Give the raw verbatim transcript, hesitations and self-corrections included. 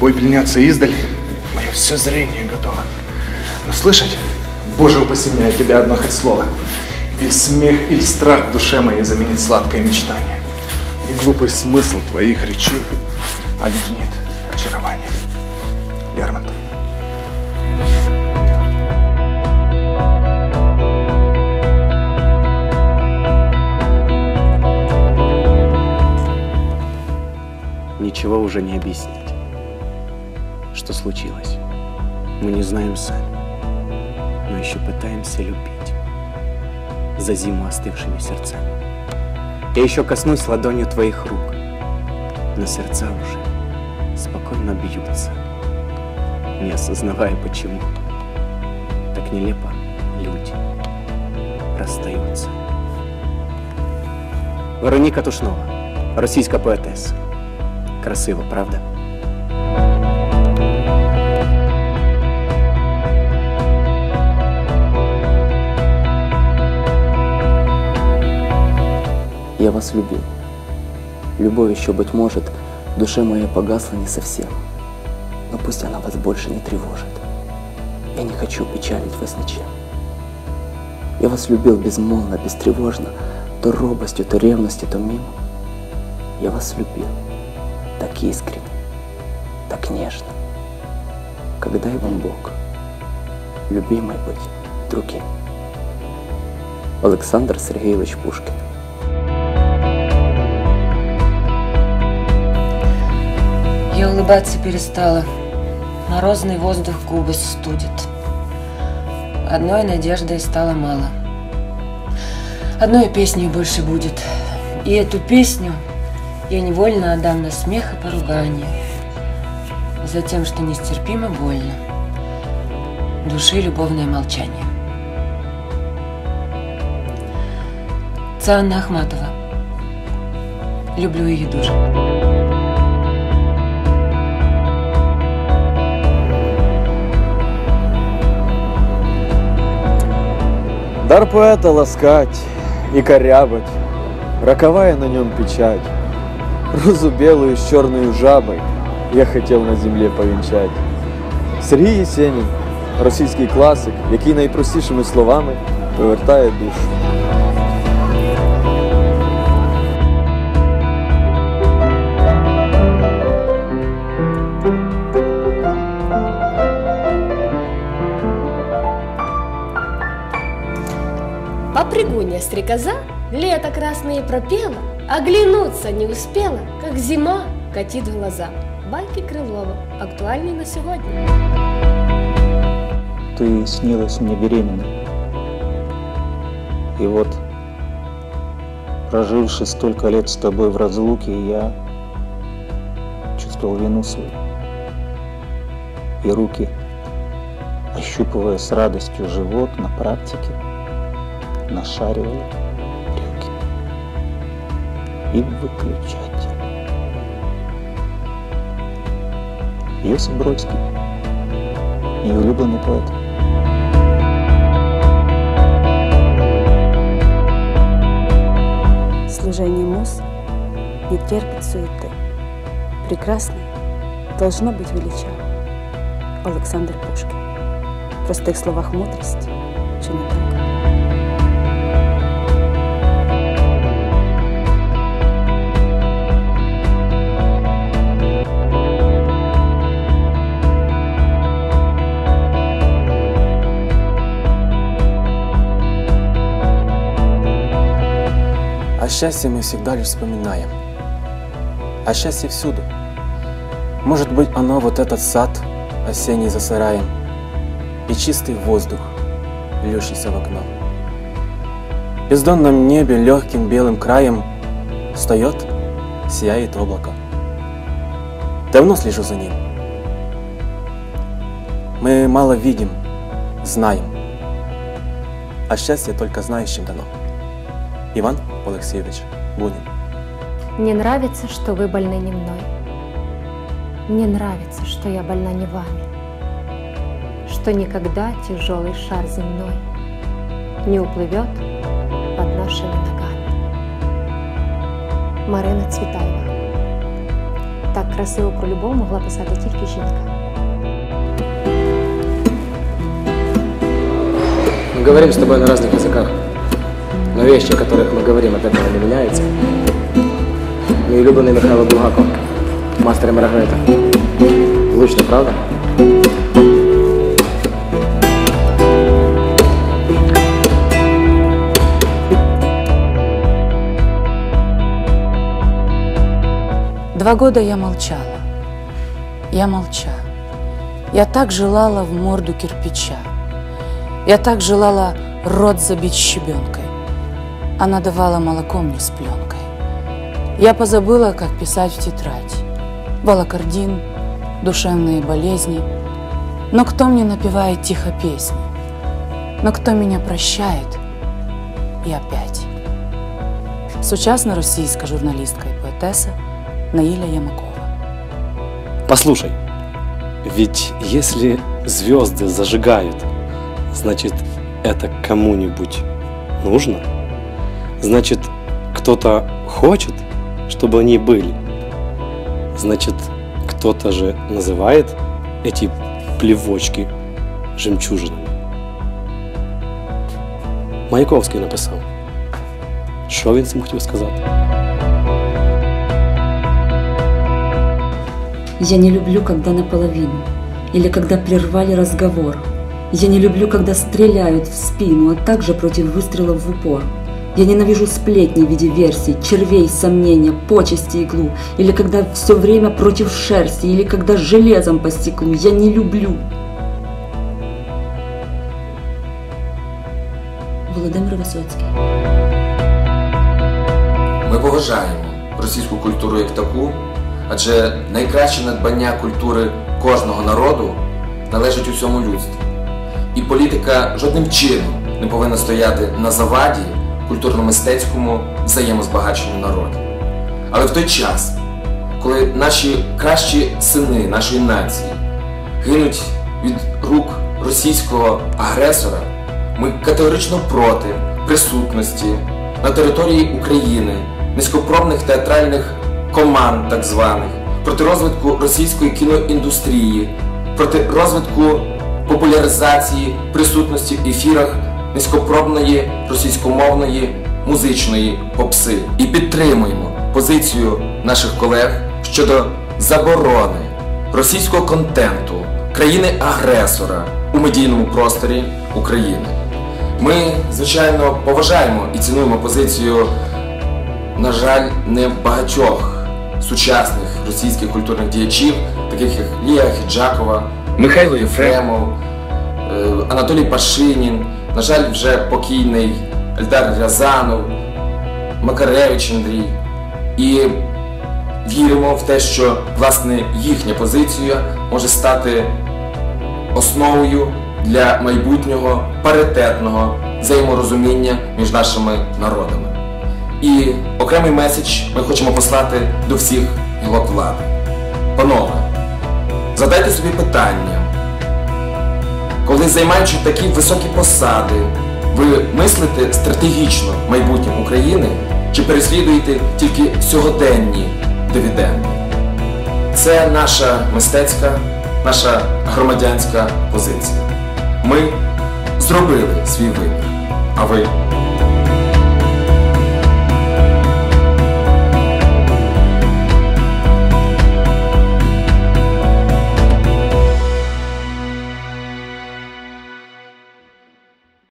тобой пленяться издаль, мое все зрение готово. Но слышать, Боже упаси меня от тебя одно хоть слово, и смех, или страх в душе моей заменит сладкое мечтание, и глупый смысл твоих речей объединит очарование. Лермонтов. Ничего уже не объяснить. Что случилось? Мы не знаем сами, но еще пытаемся любить за зиму остывшими сердцами. Я еще коснусь ладонью твоих рук, но сердца уже спокойно бьются, не осознавая почему. Так нелепо люди расстаются. Вероніка Тушнова, російська поетеса. Красиво, правда? Я вас любил. Любовь еще, быть может, в душе моей погасла не совсем. Но пусть она вас больше не тревожит. Я не хочу печалить вас ничем. Я вас любил безмолвно, бестревожно, то робостью, то ревностью, то мимо. Я вас любил так искренне, так нежно. Когда и вам Бог, любимый быть другим. Александр Сергеевич Пушкин. Я улыбаться перестала. Морозный воздух губы студит. Одной надеждой стало мало. Одной песней больше будет. И эту песню я невольно отдам на смех и поругание. За тем, что нестерпимо больно. Души любовное молчание. Це Анна Ахматова. Люблю її дуже. Дар поэта ласкать и корябать, роковая на нем печать. Розу белую с черной жабой я хотел на земле повінчать. Сергій Єсенін, російський класик, який найпростішими словами повертає душу. Попрыгунья стрекоза лето красное пропела, оглянуться не успела, как зима катит глаза. Байки Крылова актуальны на сегодня. Ты снилась мне беременной. И вот, проживший столько лет с тобой в разлуке, я чувствовал вину свою. И руки, ощупывая с радостью живот, на практике нашаривали брюки и выключать. Йосип Бродський, мій улюблений поет. Служение муз не терпит суеты. Прекрасное должно быть величаво. Олександр Пушкін. В простих словах мудрість, чи не так? О счастье мы всегда лишь вспоминаем. А счастье всюду. Может быть, оно вот этот сад осенний за сараем и чистый воздух, льющийся в окно. В бездонном небе легким белым краем встает, сияет облако. Давно слежу за ним. Мы мало видим, знаем, а счастье только знающим дано. Иван Алексеевич Бунин. Мне нравится, что вы больны не мной. Мне нравится, что я больна не вами. Что никогда тяжелый шар земной не уплывет под нашими ногами. Марина Цветаева. Так красиво про любов могла писати тільки жінка. Мы говорим с тобой на разных языках, но вещи, о которых мы говорим, от этого не меняются. Мій улюблений Михайло Булгаков, Мастер і Маргарита. Влучно, правда? Два года я молчала. Я молча. Я так желала в морду кирпича. Я так желала рот забить щебенкой. Она давала молоко мне с пленкой. Я позабыла, как писать в тетрадь. Волокордин, душевные болезни. Но кто мне напевает тихо песни? Но кто меня прощает? И опять. Сучасна російська журналістка і поетеса Наиля Ямакова. Послушай, ведь если звезды зажигают, значит, это кому-нибудь нужно? Значит, кто-то хочет, чтобы они были? Значит, кто-то же называет эти плевочки жемчужинами. Маяковський написав. Що він цим хотів сказати? Я не люблю, когда наполовину, или когда прервали разговор. Я не люблю, когда стреляют в спину, а также против выстрелов в упор. Я ненавижу сплетни в виде версий, червей, сомнения, почести, иглу. Или когда все время против шерсти, или когда железом по стеклу. Я не люблю. Володимир Висоцький. Ми поважаємо російську культуру як таку, адже найкраще надбання культури кожного народу належить усьому людству. І політика жодним чином не повинна стояти на заваді культурно-мистецькому взаємозбагаченню народу. Але в той час, коли наші кращі сини нашої нації гинуть від рук російського агресора, ми категорично проти присутності на території України низькопробних театральних команд так званих, проти розвитку російської кіноіндустрії, проти розвитку популяризації присутності в ефірах низькопробної російськомовної музичної попси. І підтримуємо позицію наших колег щодо заборони російського контенту країни-агресора у медійному просторі України. Ми, звичайно, поважаємо і цінуємо позицію, на жаль, не багатьох сучасних російських культурних діячів, таких як Лія Ахеджакова, Михайло Єфремов, Анатолій Пашинін, на жаль, вже покійний Ельдар Рязанов, Макаревич Андрій. І віримо в те, що, власне, їхня позиція може стати основою для майбутнього паритетного взаєморозуміння між нашими народами. І окремий меседж ми хочемо послати до всіх гілок влади. Панове, задайте собі питання, коли, займаючи такі високі посади, ви мислите стратегічно майбутнім України чи переслідуєте тільки сьогоденні дивіденди? Це наша мистецька, наша громадянська позиція. Ми зробили свій вибір, а ви?